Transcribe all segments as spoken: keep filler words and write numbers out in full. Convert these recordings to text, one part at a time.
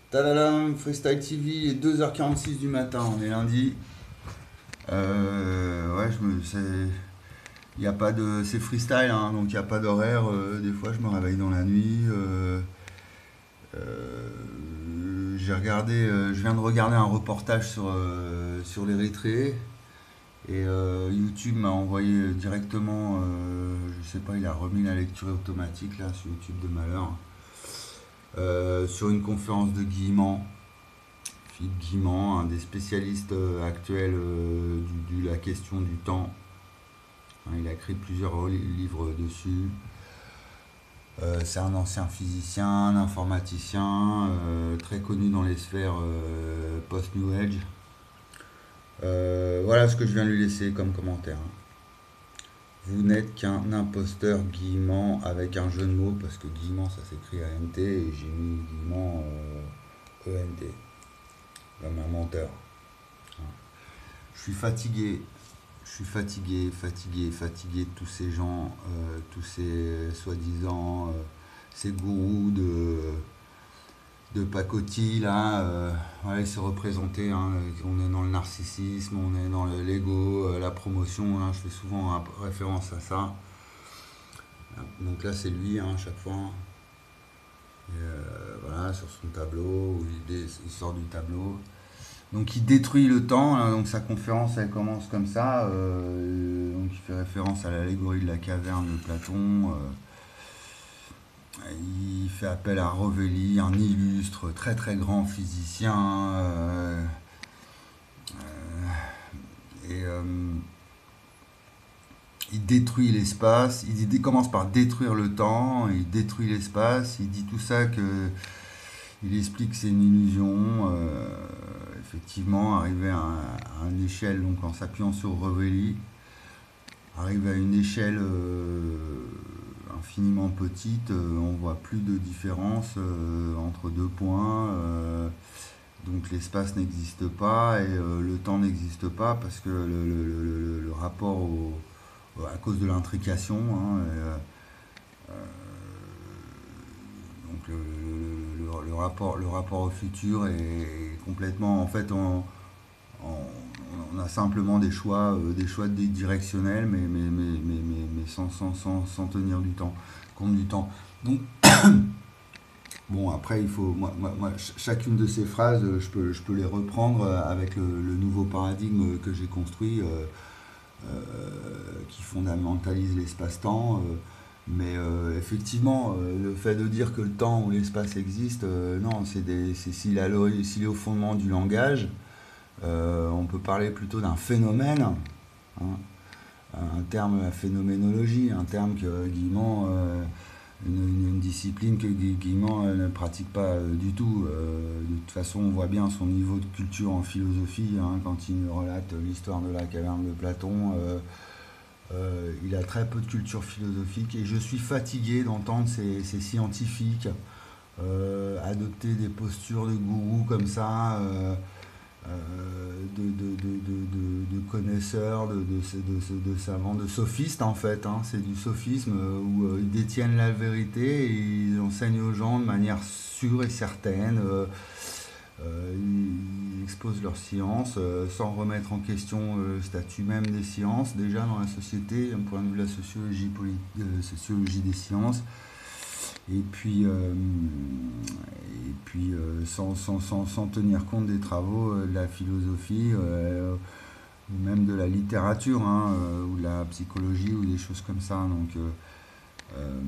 Tadadam, Freestyle T V, il est deux heures quarante-six du matin, on est lundi. Euh, ouais, je me, c'est, il y a pas de, c'est freestyle, hein, donc il n'y a pas d'horaire. Euh, des fois, je me réveille dans la nuit. Euh, euh, j'ai regardé, euh, je viens de regarder un reportage sur euh, sur l'Érythrée et euh, YouTube m'a envoyé directement, euh, je sais pas, il a remis la lecture automatique là sur YouTube de malheur, euh, sur une conférence de Guillemant. Philippe Guimand, un des spécialistes euh, actuels euh, du- de la question du temps. Hein, il a écrit plusieurs livres dessus. Euh, c'est un ancien physicien, un informaticien, euh, très connu dans les sphères euh, post-New Age. Euh, voilà ce que je viens de lui laisser comme commentaire, hein. Vous n'êtes qu'un imposteur Guillemant avec un jeu de mots, parce que Guillemant ça s'écrit A N T et j'ai mis Guillemant euh, E N T, comme un menteur, hein. Je suis fatigué. Je suis fatigué, fatigué, fatigué de tous ces gens, euh, tous ces soi-disant, euh, ces gourous de, de pacotille, là. Euh, ouais, c'est représenté, hein, on est dans le narcissisme, on est dans le- l'ego, euh, la promotion, hein, je fais souvent hein, référence à ça. Donc là, c'est lui, hein, à chaque fois. Et, euh, voilà, sur son tableau, où il, il sort du tableau. Donc il détruit le temps, hein, donc sa conférence elle commence comme ça, euh, donc il fait référence à l'allégorie de la caverne de Platon, euh, il fait appel à Rovelli, un illustre, très très grand physicien, euh, et euh, il détruit l'espace, il, il commence par détruire le temps, il détruit l'espace, il dit tout ça que il explique que c'est une illusion, euh, effectivement, arrivé à, un- à une échelle, donc en s'appuyant sur Rovelli, arrive à une échelle euh, infiniment petite, euh, on voit plus de différence euh, entre deux points, euh, donc l'espace n'existe pas et euh, le temps n'existe pas parce que le, le- le- le- le rapport au, à cause de l'intrication, hein, et, euh, donc le, le- le- le rapport, le rapport au futur est complètement, en fait, on, on- on a simplement des choix, euh, des choix directionnels, mais, mais, mais, mais, mais, mais sans, sans, sans, sans tenir du temps, compte du temps. Donc, bon, après, il faut, moi, moi, moi, chacune de ces phrases, euh, je peux, je peux les reprendre euh, avec le, le nouveau paradigme que j'ai construit, euh, euh, qui fondamentalise l'espace-temps. Euh, mais euh, effectivement, euh, le fait de dire que le temps ou l'espace existe, euh, non, c'est des, c'est s'il est, à l'ori- s'il est au fondement du langage, euh, on peut parler plutôt d'un phénomène, hein, un terme, la phénoménologie, un terme que Guillemot, euh, une, une- une discipline que Gu- Guillemot euh, ne pratique pas euh, du tout. Euh, de toute façon, on voit bien son niveau de culture en philosophie, hein, quand il nous relate l'histoire de la caverne de Platon. Euh, euh, il a très peu de culture philosophique et je suis fatigué d'entendre ces, ces scientifiques euh, adopter des postures de gourou comme ça. Euh, euh, de, de, de, de, de connaisseurs, de, de, de, de savants, de sophistes en fait, hein. C'est du sophisme euh, où euh, ils détiennent la vérité et ils enseignent aux gens de manière sûre et certaine. Euh, euh, ils exposent leur science euh, sans remettre en question euh, le statut même des sciences, déjà dans la société, d'un point de vue de la sociologie, euh, sociologie des sciences. Et puis, euh, et puis euh, sans, sans, sans, sans tenir compte des travaux euh, de la philosophie, euh, ou même de la littérature, hein, euh, ou de la psychologie, ou des choses comme ça. Donc, euh, euh,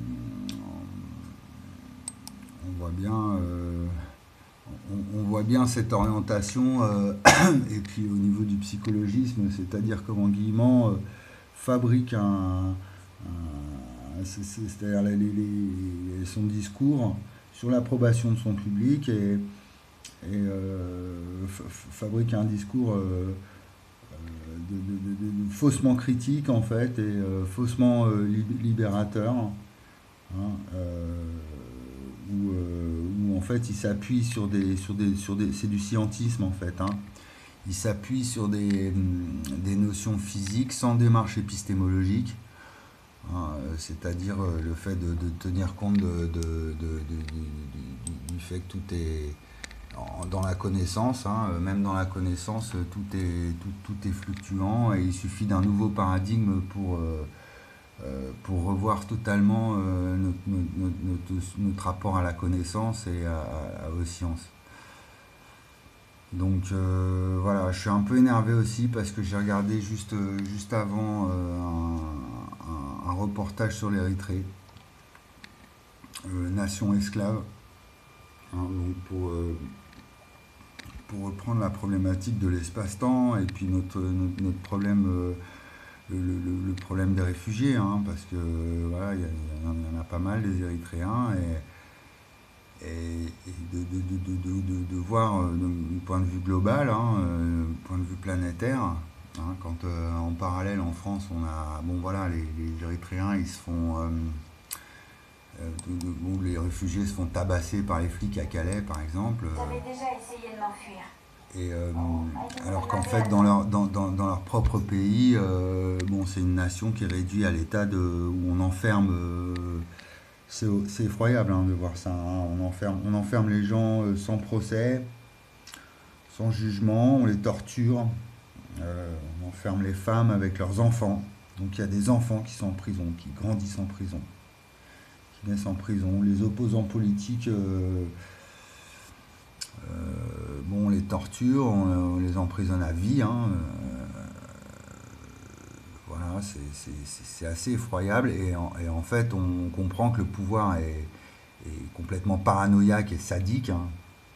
on voit bien, euh, on, on voit bien cette orientation. Euh, et puis au niveau du psychologisme, c'est-à-dire comment Guillemot euh, fabrique un, un c'est-à-dire les, les, les, son discours sur l'approbation de son public et, et euh, fabrique un discours euh, de, de, de, de, faussement critique en fait et euh, faussement euh, libérateur, hein, euh, où, euh, où en fait il s'appuie sur des sur des sur des c'est du scientisme en fait, hein. Il s'appuie sur des, des notions physiques sans démarche épistémologique, hein, c'est-à-dire le fait de, de tenir compte de, de, de, de, du fait que tout est en- dans la connaissance, hein, euh, même dans la connaissance, euh, tout est, tout, tout est fluctuant et il suffit d'un nouveau paradigme pour, euh, euh, pour revoir totalement euh, notre, notre- notre- notre rapport à la connaissance et à, à- aux sciences. Donc euh, voilà, je suis un peu énervé aussi parce que j'ai regardé juste, euh, juste avant euh, un, un- un reportage sur l'Érythrée, euh, nation esclave, hein, donc pour, euh, pour reprendre la problématique de l'espace-temps et puis notre, notre, notre problème, euh, le, le- le problème des réfugiés, hein, parce que euh, voilà, il y, a- il y en il y en a pas mal des Érythréens et, et, et de, de, de, de, de, de voir euh, d'un point de vue global, hein, euh, point de vue planétaire, hein, quand euh, en parallèle en France on a, bon voilà, les, les Érythréens ils se font, euh, euh, de- de- bon, les réfugiés se font tabasser par les flics à Calais par exemple. euh, J'avais déjà essayé de m'enfuir. Et euh, Ça alors qu'en m'avait fait, dans atteint. leur, dans, dans- dans leur propre pays, euh, bon, c'est une nation qui est réduite à l'état de, où on enferme. euh, c'est c'est effroyable hein, de voir ça, hein. On enferme, on enferme les gens euh, sans procès, sans jugement, on les torture, euh, on enferme les femmes avec leurs enfants. Donc il y a des enfants qui sont en prison, qui grandissent en prison, qui naissent en prison. Les opposants politiques, euh, euh, bon, on les torture, on, on les emprisonne à vie, hein. euh, Voilà, c'est c'est- c'est- c'est assez effroyable et en, et en fait on comprend que le pouvoir est, est complètement paranoïaque et sadique, hein.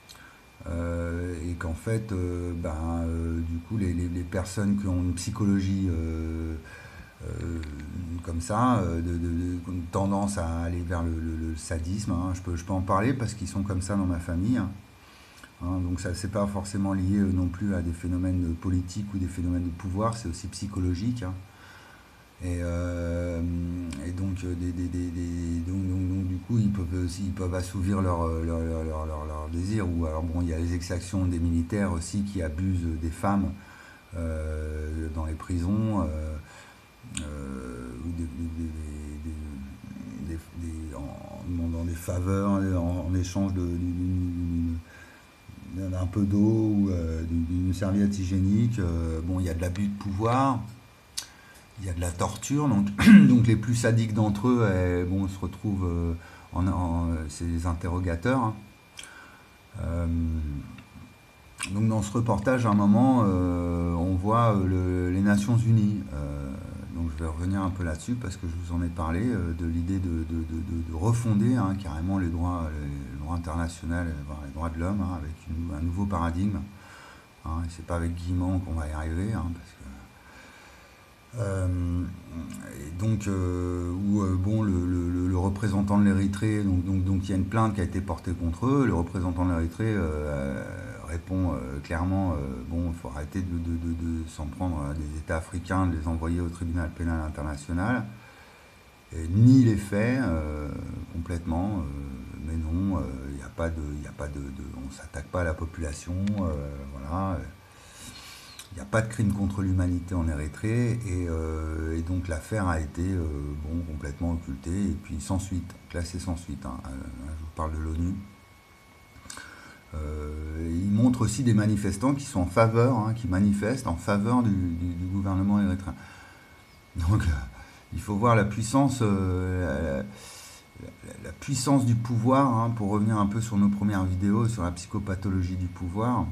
Euh, et qu'en fait euh, ben, euh, du coup les, les- les personnes qui ont une psychologie euh, euh, comme ça, euh, de, de- de- une tendance à aller vers le, le- le sadisme, hein. Je peux, je peux en parler parce qu'ils sont comme ça dans ma famille, hein. Hein, donc ça c'est pas forcément lié euh, non plus à des phénomènes politiques ou des phénomènes de pouvoir, c'est aussi psychologique, hein. Et, euh, et donc, euh, des, des- des- des- donc, donc- donc, du coup, ils peuvent aussi ils peuvent assouvir leur, euh, leur, leur, leur, leur- leur désir. Ou alors, bon, il y a les exactions des militaires aussi qui abusent des femmes euh, dans les prisons, euh, euh, ou des, des- des- des- des- des- en demandant des faveurs en, en échange de, d'une- d'une- d'un peu d'eau ou euh, d'une d'une serviette hygiénique. Euh, bon, il y a de l'abus de pouvoir. Il y a de la torture, donc, donc les plus sadiques d'entre eux, eh, bon, se retrouvent euh, en, en- c'est les interrogateurs, hein. Euh, donc dans ce reportage, à un moment, euh, on voit euh, le- les Nations Unies. Euh, donc je vais revenir un peu là-dessus parce que je vous en ai parlé euh, de l'idée de, de- de- de- de refonder, hein, carrément les droits, les, le droit international, euh, enfin, les droits de l'homme, hein, avec une- un nouveau paradigme, hein. Et c'est pas avec Guimand qu'on va y arriver, hein, parce que Euh, et donc, euh, où euh, bon, le, le- le représentant de l'Érythrée, donc, donc, donc il y a une plainte qui a été portée contre eux. Le représentant de l'Érythrée euh, répond euh, clairement, euh, bon, il faut arrêter de, de- de- de s'en prendre à des États africains, de les envoyer au tribunal pénal international. Et nie les faits euh, complètement, euh, mais non, euh, il n'y a pas de, il y a pas de, de- on s'attaque pas à la population, euh, voilà. Il n'y a pas de crime contre l'humanité en Érythrée et, euh, et donc l'affaire a été euh, bon, complètement occultée et puis sans suite, classée sans suite, hein. Euh, je vous parle de l'ONU. Euh, il montre aussi des manifestants qui sont en faveur, hein, qui manifestent en faveur du, du- du gouvernement érythréen. Donc euh, il faut voir la puissance, euh, la, la- la puissance du pouvoir, hein, pour revenir un peu sur nos premières vidéos sur la psychopathologie du pouvoir.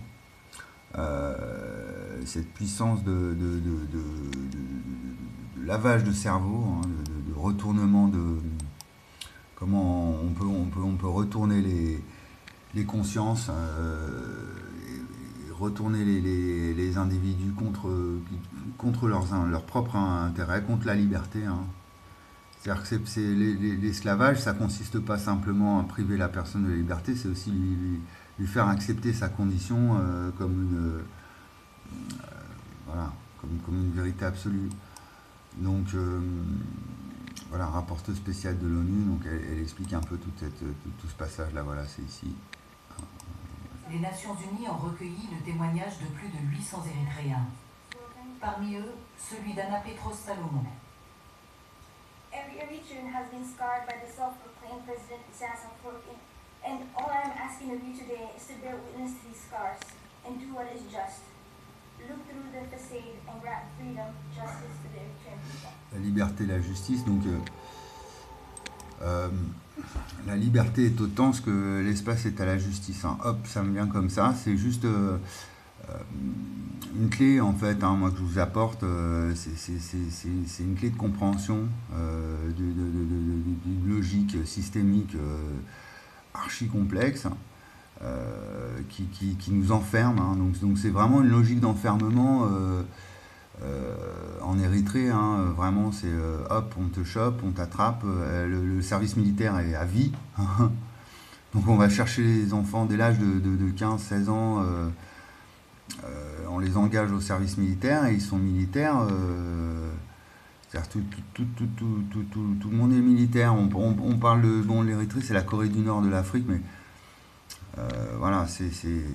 Euh, cette puissance de, de- de- de- de- de lavage de cerveau, hein, de, de- de retournement de comment on peut, on peut, on peut retourner les, les consciences, euh, et- et retourner les, les- les individus contre, contre leurs, leur propre intérêt, contre la liberté, hein. C'est-à-dire que c'est, c'est- les- les- l'esclavage, ça consiste pas simplement à priver la personne de la liberté, c'est aussi lui, lui- lui faire accepter sa condition euh, comme une, voilà, comme, comme une vérité absolue. Donc, euh, voilà, rapporteuse spéciale de l'ONU, donc elle, elle explique un peu tout, cette, tout, tout ce passage-là, voilà, c'est ici. Les Nations Unies ont recueilli le témoignage de plus de huit cents Érythréens. Parmi eux, celui d'Anna Petros Salomon. Every Eritrean has been scarred by the self-proclaimed President Isaias Afwerki. And all I'm asking of you today is to bear witness to these scars and do what is just. Look through the facade and grant freedom, justice to the Eritrean people. La liberté, la justice, donc euh, euh, la liberté est autant ce que l'espace est à la justice. Hein. Hop, ça me vient comme ça. C'est juste euh, euh, une clé en fait, hein, moi que je vous apporte. Euh, c'est une clé de compréhension euh, d'une logique systémique euh, archi complexe. Euh, qui, qui, qui nous enferme. Hein. Donc donc c'est vraiment une logique d'enfermement euh, euh, en Érythrée. Hein. Vraiment, c'est euh, hop, on te chope, on t'attrape. Euh, le, le service militaire est à vie. Donc on va chercher les enfants dès l'âge de, de, de quinze seize ans. Euh, euh, on les engage au service militaire et ils sont militaires. Euh, C'est-à-dire tout, tout, tout, tout, tout, tout, tout le monde est militaire. On, on, on parle de... Bon, l'Érythrée, c'est la Corée du Nord de l'Afrique, mais Euh, voilà, c'est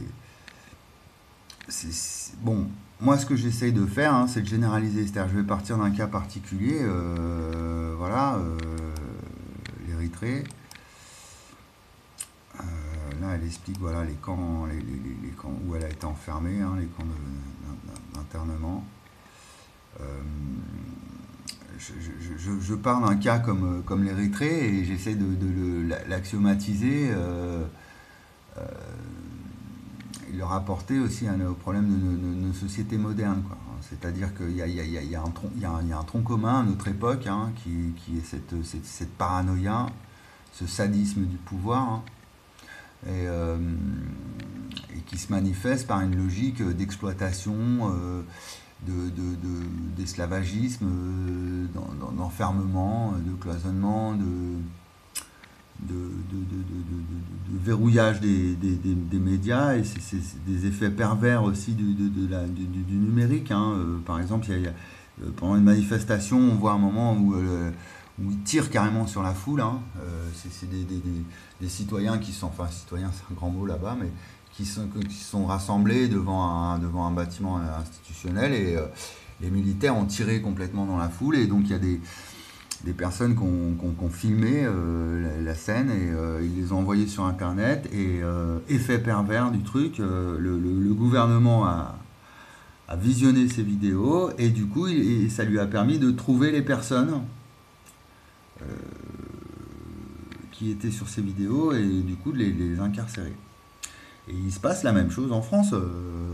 bon. Moi, ce que j'essaye de faire, hein, c'est de généraliser. C'est-à-dire, je vais partir d'un cas particulier. Euh, voilà, euh, l'Érythrée. Euh, là, elle explique voilà les camps, les, les, les camps où elle a été enfermée, hein, les camps d'internement. Euh, je, je, je, je pars d'un cas comme, comme l'Érythrée et j'essaie de, de l'axiomatiser. Euh, Euh, et le rapporter aussi hein, au problème de nos, de nos sociétés modernes. C'est-à-dire qu'il y, y, y, y, a un tronc, y, a, y a un tronc commun à notre époque hein, qui, qui est cette, cette, cette paranoïa, ce sadisme du pouvoir, hein, et, euh, et qui se manifeste par une logique d'exploitation, euh, d'esclavagisme, de, de, de, d'enfermement, de cloisonnement, de... De, de, de, de, de, de verrouillage des, des, des, des médias et c'est des effets pervers aussi du, de, de la, du, du numérique. Hein. Euh, par exemple, il y a, il y a, pendant une manifestation, on voit un moment où, euh, où ils tirent carrément sur la foule. Hein. Euh, c'est des, des, des, des citoyens qui sont, enfin citoyens c'est un grand mot là-bas, mais qui sont, qui sont rassemblés devant un, devant un bâtiment institutionnel et euh, les militaires ont tiré complètement dans la foule et donc il y a des des personnes qui ont, qui ont, qui ont filmé euh, la, la scène et euh, ils les ont envoyées sur internet et euh, effet pervers du truc, euh, le, le, le gouvernement a, a visionné ces vidéos et du coup il, ça lui a permis de trouver les personnes euh, qui étaient sur ces vidéos et du coup de les, les incarcérer. Et il se passe la même chose en France. Euh,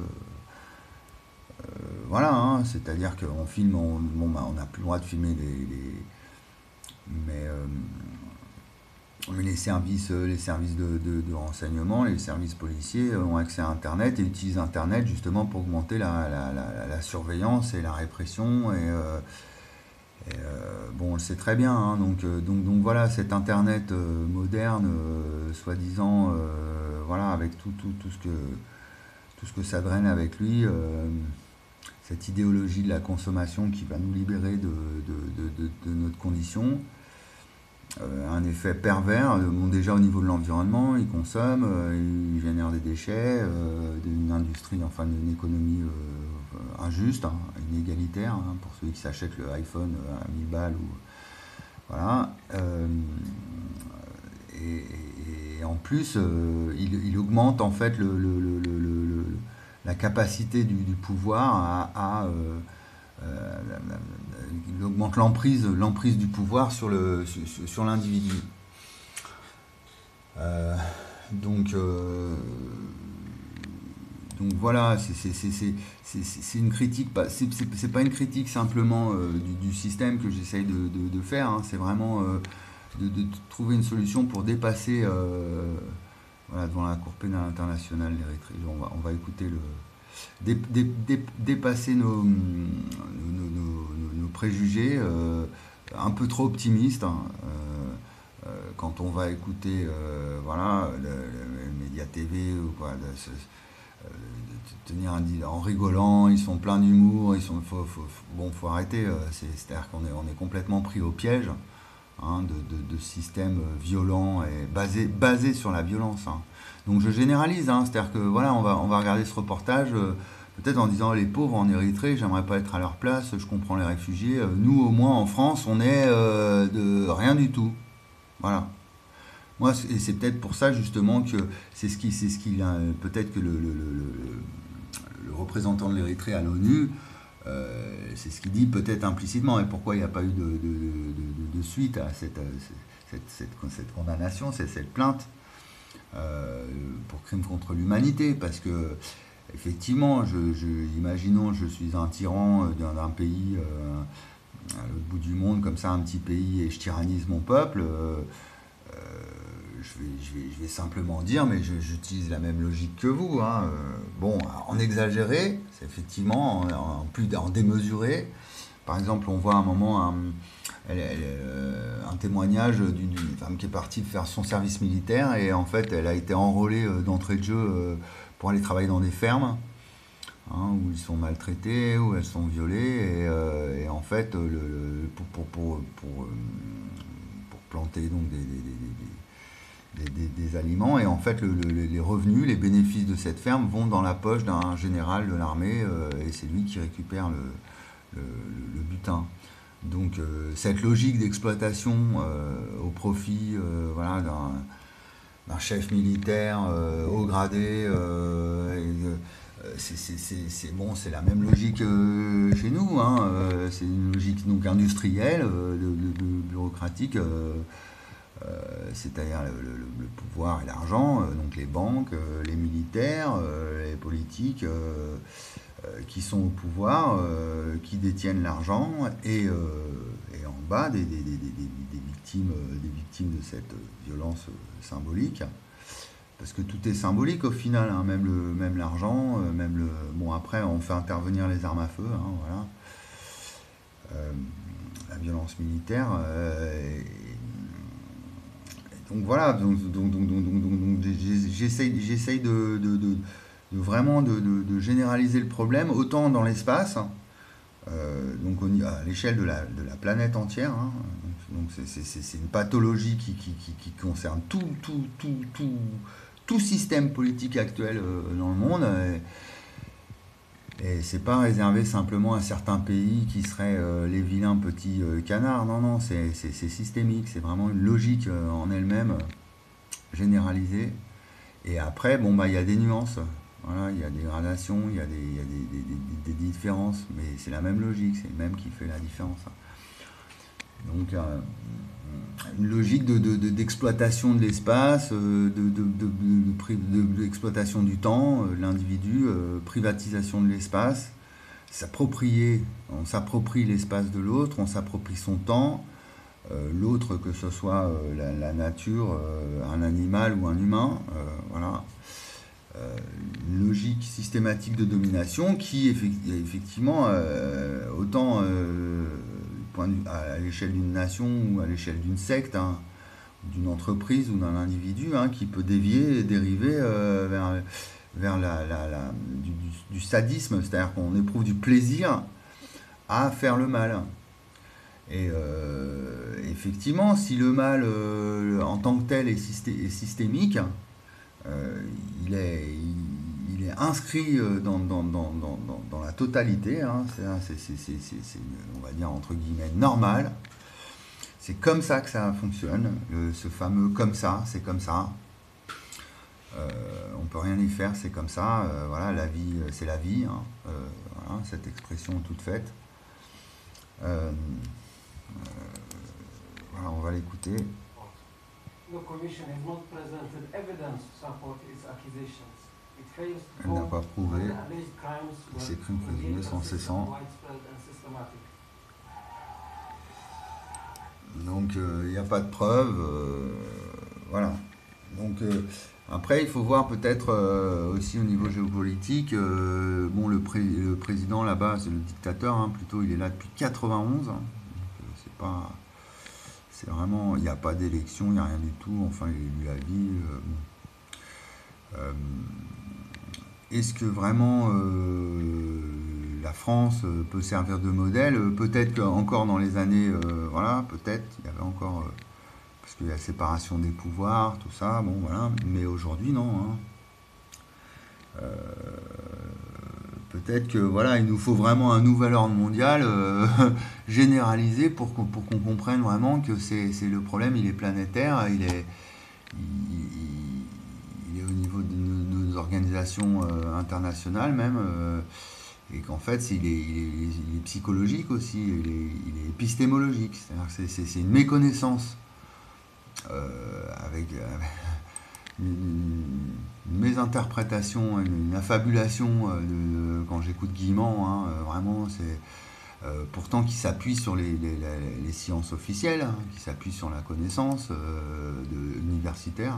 euh, voilà, hein, c'est-à-dire qu'on filme, on bon, bah, on n'a plus le droit de filmer les, les Mais, euh, mais les services, les services de, de, de renseignement, les services policiers ont accès à Internet et utilisent Internet justement pour augmenter la, la, la, la surveillance et la répression. Et, euh, et euh, bon, on le sait très bien. Hein, donc, donc, donc voilà, cet Internet euh, moderne, euh, soi-disant, euh, voilà, avec tout, tout, tout, ce que, tout ce que ça draine avec lui. Euh, cette idéologie de la consommation qui va nous libérer de, de, de, de, de notre condition. Euh, un effet pervers, euh, bon, déjà au niveau de l'environnement, ils consomment, euh, ils génèrent des déchets, euh, une industrie, enfin une économie euh, injuste, hein, inégalitaire, hein, pour ceux qui s'achètent le iPhone à mille balles. Ou, voilà. Euh, et, et en plus, euh, il, il augmente en fait le, le, le, le, le, la capacité du, du pouvoir à... à euh, Euh, il augmente l'emprise l'emprise du pouvoir sur le sur, sur l'individu. Euh, donc euh, donc voilà, c'est une critique, c'est pas une critique simplement euh, du, du système que j'essaye de, de, de faire, hein, c'est vraiment euh, de, de trouver une solution pour dépasser euh, voilà, devant la Cour pénale internationale l'Érythrée. On va, on va écouter le Dé, dé, dé, dépasser nos, nos, nos, nos préjugés euh, un peu trop optimistes hein, euh, euh, quand on va écouter euh, voilà, le, le média T V ou quoi, de, de, de tenir un, en rigolant, ils sont pleins d'humour, ils sont faut, faut, bon faut arrêter, euh, c'est-à-dire qu'on est, on est complètement pris au piège hein, de, de, de systèmes violents et basés basé sur la violence. Hein. Donc je généralise, hein, c'est-à-dire que voilà, on va, on va regarder ce reportage, euh, peut-être en disant les pauvres en Érythrée, j'aimerais pas être à leur place, je comprends les réfugiés, euh, nous au moins en France, on est euh, de rien du tout. Voilà. moi, et c'est peut-être pour ça justement que c'est ce qui, c'est ce qui, peut-être que le, le, le, le représentant de l'Érythrée à l'ONU, euh, c'est ce qu'il dit peut-être implicitement. Et pourquoi il n'y a pas eu de, de, de, de, de suite à cette, cette, cette, cette condamnation, cette, cette plainte euh, pour crime contre l'humanité, parce que effectivement, je, je, imaginons je suis un tyran d'un, d'un pays euh, à l'autre bout du monde, comme ça, un petit pays, et je tyrannise mon peuple. Euh, euh, je, vais, je, vais, je vais simplement dire, mais je, j'utilise la même logique que vous. Hein. Euh, bon, en exagéré, c'est effectivement, en, en plus en démesuré. Par exemple, on voit à un moment un, elle, elle, euh, un témoignage d'une, d'une femme qui est partie faire son service militaire et en fait, elle a été enrôlée euh, d'entrée de jeu euh, pour aller travailler dans des fermes. Hein, où ils sont maltraités, où elles sont violées, et, euh, et en fait, le, le, pour, pour, pour, pour, pour planter donc des, des, des, des, des, des aliments, et en fait, le, le, les revenus, les bénéfices de cette ferme vont dans la poche d'un général de l'armée, euh, et c'est lui qui récupère le, le, le butin. Donc, euh, cette logique d'exploitation euh, au profit euh, voilà, d'un, d'un chef militaire euh, haut gradé, euh, et, C'est, c'est, c'est, c'est, bon, c'est la même logique euh, chez nous, hein. euh, c'est une logique donc industrielle, euh, de, de, de bureaucratique, euh, euh, c'est-à-dire le, le, le pouvoir et l'argent, euh, donc les banques, euh, les militaires, euh, les politiques euh, euh, qui sont au pouvoir, euh, qui détiennent l'argent, et, euh, et en bas des, des, des, des, des, victimes, des victimes de cette violence symbolique. Parce que tout est symbolique au final, hein, même, le, même l'argent, euh, même le. Bon, après, on fait intervenir les armes à feu, hein, voilà. Euh, la violence militaire. Euh, et, et donc voilà, donc, donc, donc, donc, donc, donc j'essaye, j'essaye de, de, de, de vraiment de, de, de généraliser le problème, autant dans l'espace, euh, donc à l'échelle de la, de la planète entière. Hein, donc c'est, c'est, c'est, c'est une pathologie qui, qui, qui, qui concerne tout, tout, tout, tout. tout système politique actuel euh, dans le monde, et, et c'est pas réservé simplement à certains pays qui seraient euh, les vilains petits euh, canards, non, non, c'est, c'est, c'est systémique, c'est vraiment une logique euh, en elle-même, généralisée, et après, bon, bah, il y a des nuances, voilà, il y a des gradations, il y a des, il y a des, des, des, des différences, mais c'est la même logique, c'est le même qui fait la différence. Donc, euh, une logique de, de, de, d'exploitation de l'espace, de, de, de, de, de, de, d'exploitation du temps, de l'individu, euh, privatisation de l'espace, s'approprier, on s'approprie l'espace de l'autre, on s'approprie son temps, euh, l'autre, que ce soit euh, la, la nature, euh, un animal ou un humain, euh, voilà. Euh, une logique systématique de domination qui effectivement, euh, autant euh, à l'échelle d'une nation ou à l'échelle d'une secte, hein, d'une entreprise ou d'un individu, hein, qui peut dévier et dériver euh, vers, vers la, la, la, du, du sadisme, c'est-à-dire qu'on éprouve du plaisir à faire le mal. Et euh, effectivement, si le mal euh, en tant que tel est, systé, est systémique, euh, il, est, il, il est inscrit dans, dans, dans, dans, dans la totalité, hein, c'est, c'est, c'est, c'est, c'est, c'est, on va dire entre guillemets normal. C'est comme ça que ça fonctionne, le, ce fameux comme ça, c'est comme ça. Euh, on peut rien y faire, c'est comme ça. Euh, voilà, la vie, c'est la vie. Hein, euh, voilà, cette expression toute faite. Euh, euh, voilà, on va l'écouter. Elle n'a pas prouvé que ces crimes présumés sont cessants. Donc il euh, n'y a pas de preuves. Euh, voilà. Donc euh, après, il faut voir peut-être euh, aussi au niveau géopolitique. Euh, bon, le, pré- le président là-bas, c'est le dictateur, hein, plutôt, il est là depuis quatre-vingt-onze. Hein, donc euh, c'est pas. C'est vraiment, il n'y a pas d'élection, il n'y a rien du tout, enfin il est élu à vie. Euh, euh, est-ce que vraiment euh, la France peut servir de modèle? Peut-être qu'encore dans les années, euh, voilà, peut-être, il y avait encore, euh, parce qu'il y a la séparation des pouvoirs, tout ça, bon voilà, mais aujourd'hui non. Hein. Euh, Peut-être que voilà, il nous faut vraiment un nouvel ordre mondial euh, généralisé pour qu'on, pour qu'on comprenne vraiment que c'est, c'est le problème, il est planétaire, il est, il, il, il est au niveau de nos, nos organisations euh, internationales même, euh, et qu'en fait il est, il, est, il est psychologique aussi, il est, il est épistémologique, c'est-à-dire que c'est, c'est, c'est une méconnaissance euh, avec, avec une, une mésinterprétation, une, une affabulation euh, de, quand j'écoute Guimand, hein, euh, vraiment c'est euh, pourtant qui s'appuie sur les, les, les, les sciences officielles, hein, qui s'appuie sur la connaissance euh, de, universitaire.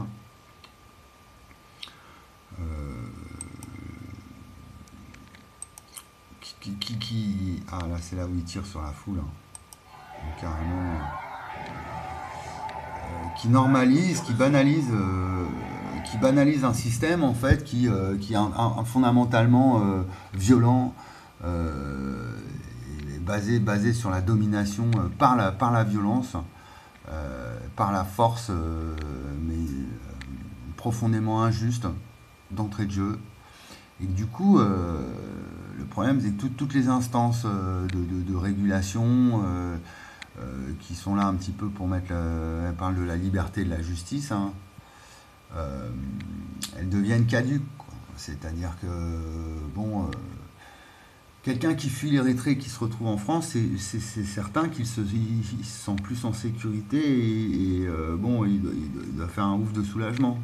Euh, qui, qui, qui, ah là c'est là où il tire sur la foule, hein. Donc, carrément, euh, qui normalise, qui banalise, euh, qui banalise un système en fait qui, euh, qui est un, un, fondamentalement euh, violent, euh, et basé, basé sur la domination euh, par, la, par la violence, euh, par la force, euh, mais euh, profondément injuste d'entrée de jeu. Et du coup, euh, le problème, c'est que tout, toutes les instances euh, de, de, de régulation euh, euh, qui sont là un petit peu pour mettre, le, elle parle de la liberté et de la justice, hein, euh, elles deviennent caduques, quoi. C'est-à-dire que, bon, euh, quelqu'un qui fuit l'Érythrée, qui se retrouve en France, c'est, c'est, c'est certain qu'il se, il, il se sent plus en sécurité et, et euh, bon, il doit, il doit faire un ouf de soulagement.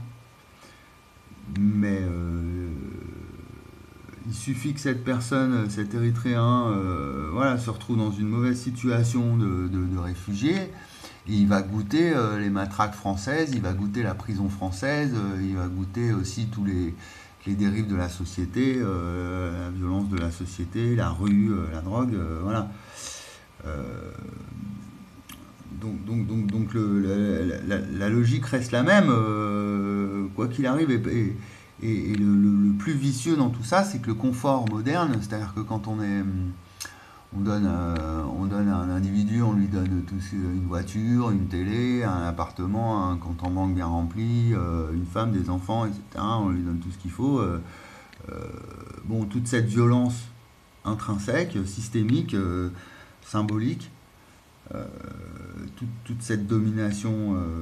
Mais euh, il suffit que cette personne, cet Érythréen, euh, voilà, se retrouve dans une mauvaise situation de, de, de réfugié, et il va goûter euh, les matraques françaises, il va goûter la prison française, euh, il va goûter aussi tous les, les dérives de la société, euh, la violence de la société, la rue, euh, la drogue, euh, voilà. Euh, donc, donc, donc, donc le, la, la, la logique reste la même, euh, quoi qu'il arrive, et, et Et, et le, le, le plus vicieux dans tout ça, c'est que le confort moderne, c'est-à-dire que quand on est, on donne, euh, on donne à un individu, on lui donne tout, une voiture, une télé, un appartement, un compte en banque bien rempli, euh, une femme, des enfants, et cetera. On lui donne tout ce qu'il faut. Euh, euh, bon, toute cette violence intrinsèque, systémique, euh, symbolique, euh, toute, toute cette domination. Euh,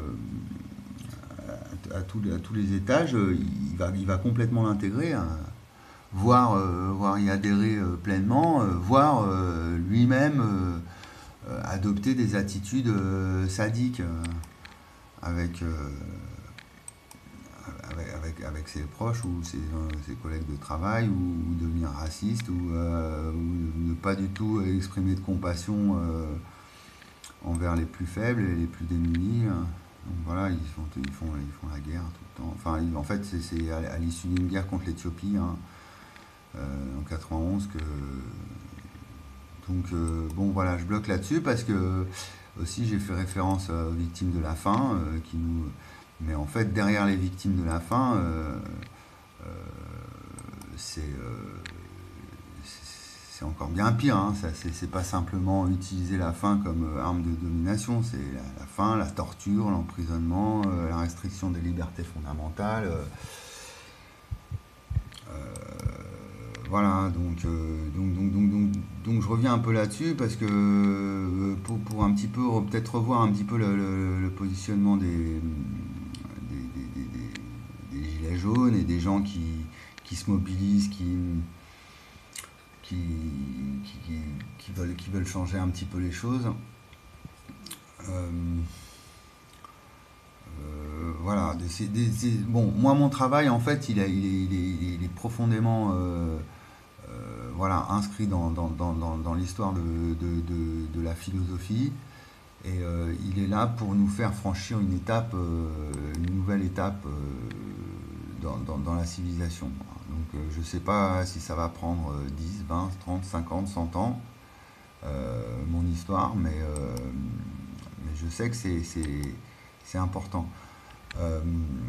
À tous, les, à tous les étages, il va, il va complètement l'intégrer, hein, voire, euh, voire y adhérer euh, pleinement, euh, voire euh, lui-même euh, adopter des attitudes euh, sadiques euh, avec, euh, avec, avec, avec ses proches ou ses, euh, ses collègues de travail, ou, ou devenir raciste, ou, euh, ou ne pas du tout exprimer de compassion euh, envers les plus faibles et les plus démunis. Hein. Donc voilà, ils font, ils, font, ils font la guerre tout le temps. Enfin, en fait, c'est, c'est à, à l'issue d'une guerre contre l'Éthiopie, hein, euh, en quatre-vingt-onze, que... Donc, euh, bon, voilà, je bloque là-dessus parce que, aussi, j'ai fait référence aux victimes de la faim, euh, qui nous... Mais en fait, derrière les victimes de la faim, euh, euh, c'est... Euh, c'est encore bien pire, hein. Ça, c'est, c'est pas simplement utiliser la faim comme euh, arme de domination, c'est la, la faim, la torture, l'emprisonnement, euh, la restriction des libertés fondamentales. Euh, euh, voilà, donc, euh, donc, donc, donc, donc, donc je reviens un peu là-dessus parce que euh, pour, pour un petit peu, peut-être revoir un petit peu le, le, le positionnement des, des, des, des, des gilets jaunes et des gens qui, qui se mobilisent, qui... Qui, qui, qui, veulent, qui veulent changer un petit peu les choses. Euh, euh, voilà. Des, des, des, bon, moi, mon travail, en fait, il, a, il, est, il, est, il est profondément euh, euh, voilà, inscrit dans, dans, dans, dans l'histoire de, de, de, de la philosophie. Et euh, il est là pour nous faire franchir une étape, euh, une nouvelle étape euh, dans, dans, dans la civilisation. Donc euh, je ne sais pas si ça va prendre dix, vingt, trente, cinquante, cent ans, euh, mon histoire, mais, euh, mais je sais que c'est, c'est, c'est important. Euh,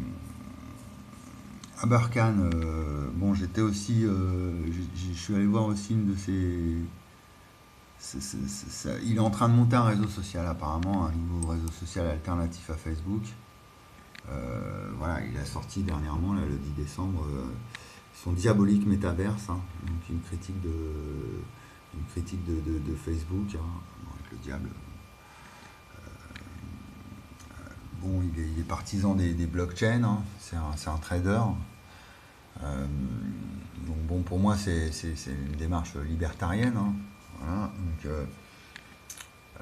Abarkan, euh, bon, j'étais aussi, euh, je suis allé voir aussi une de ses... C'est, c'est, c'est, c'est, il est en train de monter un réseau social apparemment, un nouveau réseau social alternatif à Facebook. Euh, voilà, il a sorti dernièrement, là, le dix décembre, euh, son diabolique métaverse, hein, donc une critique de, une critique de, de, de Facebook, hein, avec le diable. Euh, bon, il est, il est partisan des, des blockchains, hein. C'est un, c'est un trader. Euh, donc bon, pour moi, c'est, c'est, c'est une démarche libertarienne, hein. Voilà, donc, euh, euh,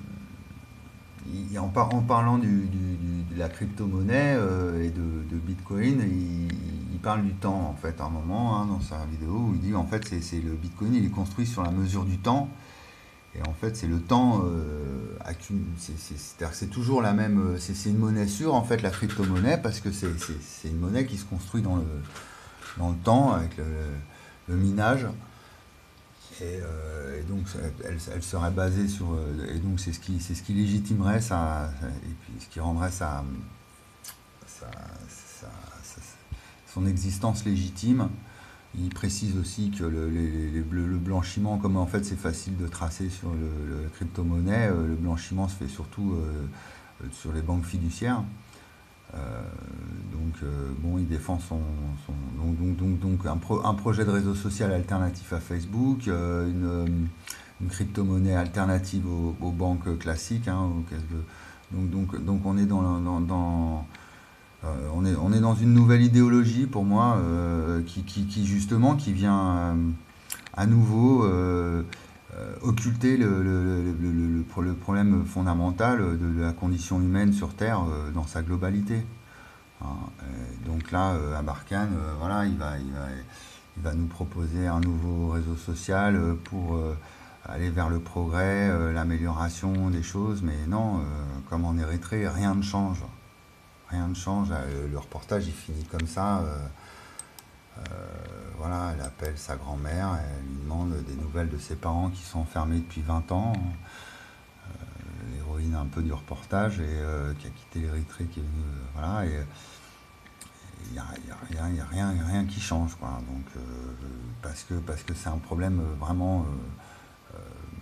il, en, par, en parlant du, du, du, de la crypto-monnaie euh, et de, de Bitcoin, il, il parle du temps, en fait, à un moment, hein, dans sa vidéo, où il dit, en fait, c'est, c'est le Bitcoin, il est construit sur la mesure du temps. Et en fait, c'est le temps, euh, accum- c'est, c'est, c'est-à-dire que c'est toujours la même, c'est, c'est une monnaie sûre, en fait, la crypto-monnaie, parce que c'est, c'est, c'est une monnaie qui se construit dans le, dans le temps, avec le, le minage. Et, euh, et donc, elle, elle serait basée sur. Et donc, c'est ce qui, c'est ce qui légitimerait ça, et puis ce qui rendrait sa, sa, sa- sa- son existence légitime. Il précise aussi que le, les- les- le- le blanchiment, comme en fait c'est facile de tracer sur le, le crypto-monnaie, euh, le blanchiment se fait surtout euh, sur les banques fiduciaires. Euh, donc, euh, bon, il défend son. son- donc, donc, donc, donc un, pro- un projet de réseau social alternatif à Facebook, euh, une, euh, une crypto-monnaie alternative aux, aux banques classiques, hein, aux caisses de- donc, donc, donc, on est dans. dans- dans- euh, on est, on est dans une nouvelle idéologie pour moi euh, qui, qui, qui, justement qui vient euh, à nouveau euh, euh, occulter le, le, le, le, le- le problème fondamental de la condition humaine sur Terre euh, dans sa globalité. Hein. Euh, donc là, euh, à Barkhane, euh, voilà, il va, il, va, il va nous proposer un nouveau réseau social euh, pour euh, aller vers le progrès, euh, l'amélioration des choses, mais non, euh, comme en Érythrée, rien ne change. Rien ne change. Euh, le reportage, il finit comme ça. Euh, euh, voilà, elle appelle sa grand-mère, elle lui demande des nouvelles de ses parents qui sont enfermés depuis vingt ans. L'héroïne un peu du reportage et euh, qui a quitté l'Érythrée, qui est venue, euh, voilà, et il n'y a, y a rien, il y a rien, y a rien qui change, quoi. Donc, euh, parce que parce que c'est un problème vraiment euh,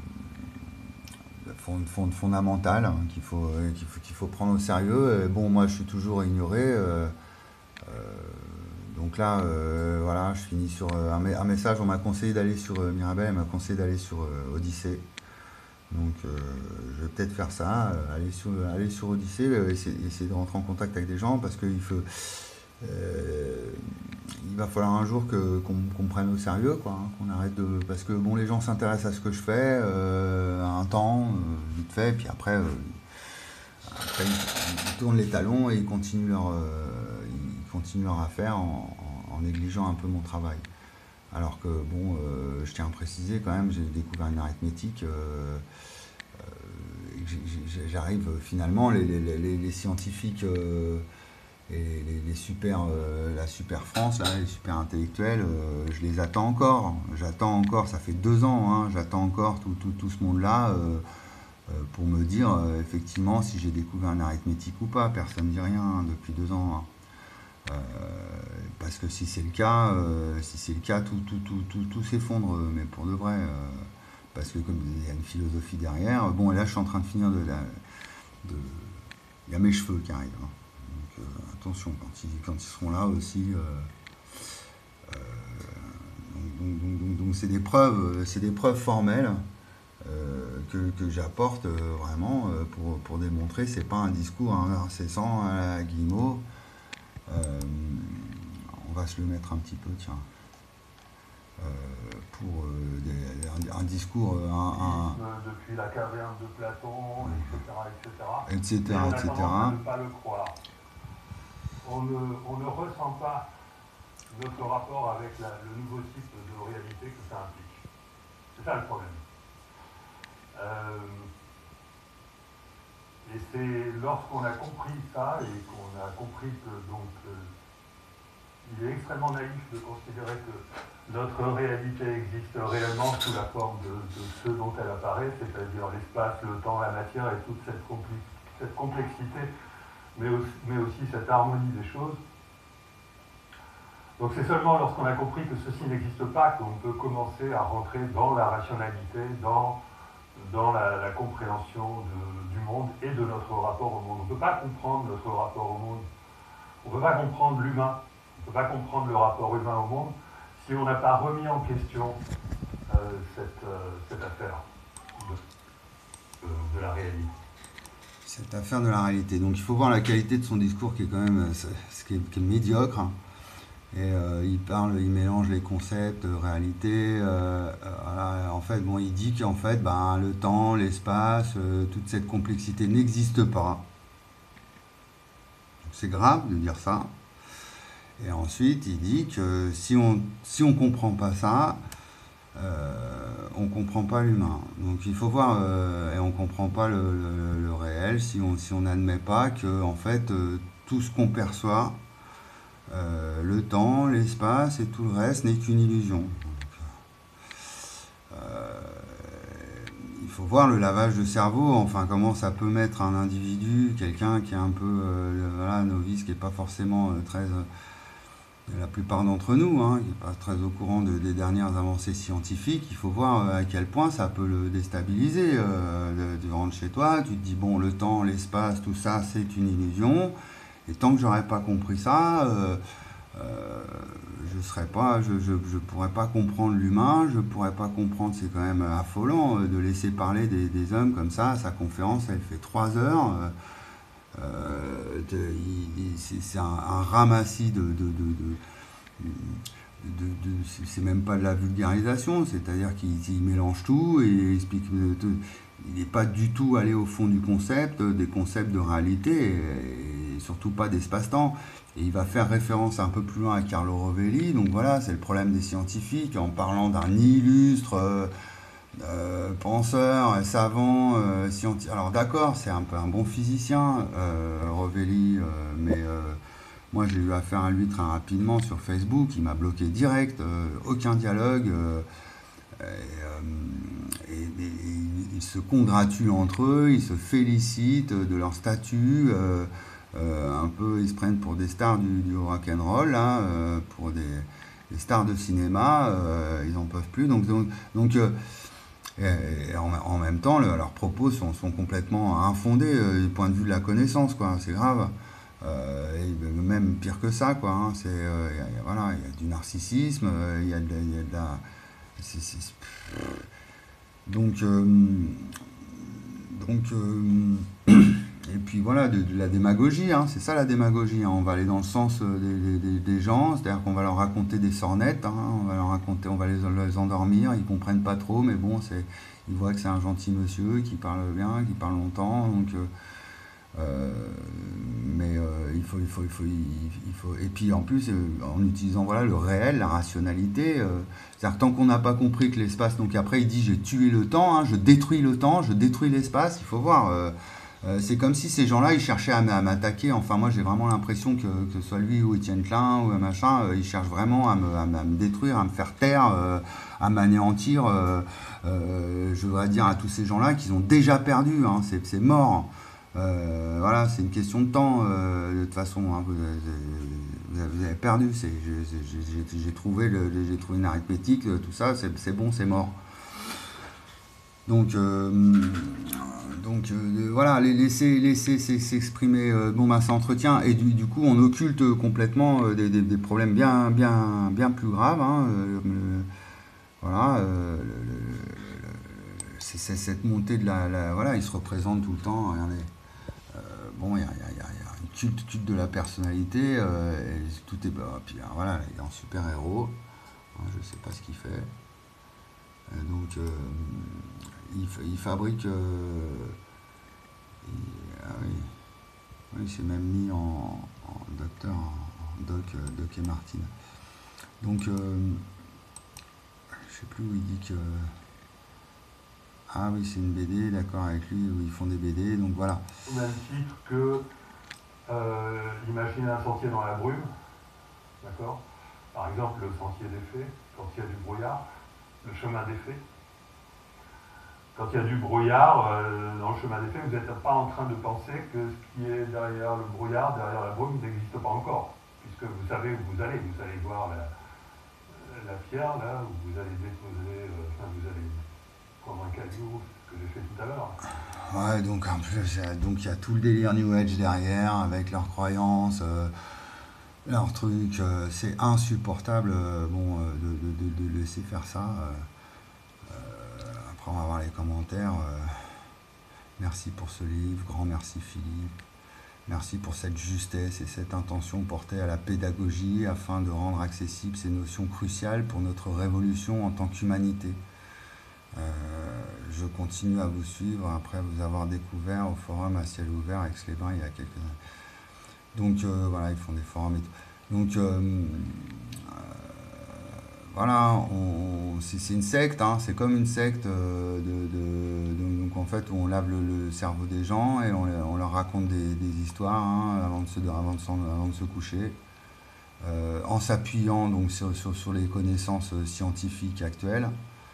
euh, fond, fond, fondamental, hein, qu'il faut, euh, qu'il faut, qu'il faut prendre au sérieux. Et bon, moi, je suis toujours ignoré. Euh, euh, donc là, euh, voilà, je finis sur euh, un, un message. On m'a conseillé d'aller sur euh, Mirabel, elle m'a conseillé d'aller sur euh, Odyssée. Donc, euh, je vais peut-être faire ça, euh, aller sur, aller sur Odyssée, euh, essayer, essayer de rentrer en contact avec des gens, parce qu'il faut, euh, il va falloir un jour que, qu'on, qu'on me prenne au sérieux, quoi, hein, qu'on arrête de, parce que bon, les gens s'intéressent à ce que je fais, euh, un temps, euh, vite fait, puis après, euh, après ils, ils tournent les talons et ils continuent leur, euh, ils continuent leur affaire en, en, en négligeant un peu mon travail. Alors que, bon, euh, je tiens à préciser quand même, j'ai découvert une arithmétique, euh, euh, j'arrive finalement, les, les, les, les scientifiques euh, et les, les super, euh, la super France, là, les super intellectuels, euh, je les attends encore. J'attends encore, ça fait deux ans, hein, j'attends encore tout, tout, tout ce monde-là euh, euh, pour me dire euh, effectivement si j'ai découvert une arithmétique ou pas. Personne ne dit rien hein, depuis deux ans. Hein. Euh, parce que si c'est le cas, euh, si c'est le cas, tout, tout, tout, tout, tout s'effondre, mais pour de vrai. Euh, parce que comme il y a une philosophie derrière. Bon, et là, je suis en train de finir de la. De, il y a mes cheveux qui arrivent. Hein. Donc euh, attention, quand ils, quand ils seront là aussi. Euh, euh, donc, donc, donc, donc, c'est des preuves, c'est des preuves formelles euh, que, que j'apporte euh, vraiment euh, pour, pour démontrer. C'est pas un discours hein, incessant à la Guillemot. Euh, on va se le mettre un petit peu, tiens, euh, pour euh, des, un, un discours, un, un... depuis la caverne de Platon, et cetera, et cetera. et cetera, et et cetera. On ne pas le croire. On ne, on ne ressent pas notre rapport avec la, le nouveau type de réalité que ça implique. C'est ça le problème. Euh, Et c'est lorsqu'on a compris ça et qu'on a compris que donc euh, il est extrêmement naïf de considérer que notre réalité existe réellement sous la forme de, de ce dont elle apparaît, c'est-à-dire l'espace, le temps, la matière et toute cette, compli- cette complexité, mais aussi, mais aussi cette harmonie des choses. Donc c'est seulement lorsqu'on a compris que ceci n'existe pas qu'on peut commencer à rentrer dans la rationalité, dans dans la, la compréhension de, du monde et de notre rapport au monde. On ne peut pas comprendre notre rapport au monde. On ne peut pas comprendre l'humain. On ne peut pas comprendre le rapport humain au monde si on n'a pas remis en question euh, cette, euh, cette affaire de, de, de la réalité. cette affaire de la réalité. Donc il faut voir la qualité de son discours qui est quand même ce qui est, qui est médiocre. Et euh, il parle, il mélange les concepts, euh, réalité. Euh, euh, voilà. En fait, bon, il dit qu'en fait, ben, le temps, l'espace, euh, toute cette complexité n'existe pas. C'est grave de dire ça. Et ensuite, il dit que si on si on comprend pas ça, euh, on comprend pas l'humain. Donc il faut voir, euh, et on comprend pas le, le, le réel si on si on n'admet pas que en fait euh, tout ce qu'on perçoit, euh, le temps, l'espace et tout le reste n'est qu'une illusion. Donc, euh, il faut voir le lavage de cerveau, enfin comment ça peut mettre un individu, quelqu'un qui est un peu euh, voilà, novice, qui n'est pas forcément euh, très... Euh, la plupart d'entre nous, hein, qui n'est pas très au courant de, des dernières avancées scientifiques, il faut voir à quel point ça peut le déstabiliser. Euh, tu rentres chez toi, tu te dis, bon, le temps, l'espace, tout ça, c'est une illusion. Et tant que j'aurais pas compris ça, euh, euh, je serais pas, je, je, je pourrais pas comprendre l'humain, je pourrais pas comprendre, c'est quand même affolant de laisser parler des, des hommes comme ça. Sa conférence, elle fait trois heures. Euh, Euh, c'est un, un ramassis de, de, de, de, de, de c'est même pas de la vulgarisation, c'est-à-dire qu'il mélange tout et il explique tout. Il n'est pas du tout allé au fond du concept, des concepts de réalité et, et surtout pas d'espace-temps. Et il va faire référence un peu plus loin à Carlo Rovelli. Donc voilà, c'est le problème des scientifiques en parlant d'un illustre euh, Euh, penseur, savant, euh, scientifique. Alors d'accord, c'est un peu un bon physicien, euh, Rovelli, euh, mais euh, moi j'ai eu affaire à lui très rapidement sur Facebook, il m'a bloqué direct, euh, aucun dialogue, euh, et, et, et, et ils se congratulent entre eux, ils se félicitent de leur statut, euh, euh, un peu ils se prennent pour des stars du, du rock'n'roll, hein, euh, pour des, des stars de cinéma, euh, ils n'en peuvent plus, donc, donc, donc euh, et en, en même temps, le, leurs propos sont, sont complètement infondés euh, du point de vue de la connaissance, quoi. C'est grave. Euh, et même pire que ça, quoi. Hein. C'est, euh, y a, y a, voilà, il y a du narcissisme, il y a de, y a de la. C'est, c'est, donc, euh, donc, euh, et puis voilà, de, de la démagogie. Hein. C'est ça la démagogie. Hein. On va aller dans le sens des, des, des gens, c'est-à-dire qu'on va leur raconter des sornettes. Hein. On va leur raconter, on va les, les endormir. Ils comprennent pas trop, mais bon, c'est, ils voient que c'est un gentil monsieur qui parle bien, qui parle longtemps. Donc, euh, euh, mais euh, il faut, il faut, il faut, il faut. Et puis en plus, euh, en utilisant voilà le réel, la rationalité. Euh, c'est-à-dire que tant qu'on n'a pas compris que l'espace. Donc après, il dit j'ai tué le temps, hein, je détruis le temps, je détruis l'espace. Il faut voir. Euh, Euh, c'est comme si ces gens-là, ils cherchaient à, à m'attaquer. Enfin, moi, j'ai vraiment l'impression que, que ce soit lui ou Étienne Klein ou un machin, euh, ils cherchent vraiment à me, à, à me détruire, à me faire taire, euh, à m'anéantir. Euh, euh, je voudrais dire à tous ces gens-là qu'ils ont déjà perdu. Hein, c'est, c'est mort. Euh, voilà, c'est une question de temps. Euh, de toute façon, hein, vous, vous, avez, vous avez perdu. C'est, j'ai, j'ai, j'ai, trouvé le, j'ai trouvé une arithmétique, tout ça. C'est, c'est bon, c'est mort. Donc, euh, donc euh, voilà, les laisser, laisser s'exprimer, euh, bon, bah, ça entretient, et du, du coup, on occulte complètement euh, des, des, des problèmes bien, bien, bien plus graves. Hein, euh, le, voilà, euh, le, le, le, c'est, c'est cette montée de la, la. Voilà, il se représente tout le temps. Regardez. Euh, bon, il y a, y, a, y a une culte, culte de la personnalité, euh, et tout est. Bah, puis alors, voilà, il est un super-héros. Hein, je sais pas ce qu'il fait. Euh, donc. Euh, Il, il fabrique. Euh, il, ah oui, oui, il s'est même mis en, en docteur, en doc, doc et Martine. Donc, euh, je sais plus où il dit que. Ah oui, c'est une B D, d'accord, avec lui, où ils font des B D, donc voilà. Au même titre que euh, imaginer un sentier dans la brume, d'accord. Par exemple, le sentier des fées, quand il y a du brouillard, le chemin des fées. Quand il y a du brouillard euh, dans le chemin des fées, vous n'êtes pas en train de penser que ce qui est derrière le brouillard, derrière la brume, n'existe pas encore. Puisque vous savez où vous allez. Vous allez voir la, la pierre, là, où vous allez déposer, euh, enfin, vous allez prendre un caillou, ce que j'ai fait tout à l'heure. Ouais, donc en plus, donc il y a tout le délire New Age derrière, avec leurs croyances, euh, leurs trucs. Euh, c'est insupportable euh, bon, euh, de, de, de, de laisser faire ça. Euh, On va voir les commentaires. Euh, Merci pour ce livre, grand merci Philippe. Merci pour cette justesse et cette intention portée à la pédagogie afin de rendre accessibles ces notions cruciales pour notre révolution en tant qu'humanité. Euh, je continue à vous suivre après vous avoir découvert au forum à ciel ouvert à Aix-les-Bains il y a quelques années. Donc euh, voilà, ils font des forums et tout. Donc euh, euh, voilà, on, c'est une secte, hein, c'est comme une secte euh, de, de, de, donc en fait où on lave le, le cerveau des gens et on, on leur raconte des, des histoires hein, avant, de se, avant, de, avant de se coucher, euh, en s'appuyant donc sur, sur, sur les connaissances scientifiques actuelles.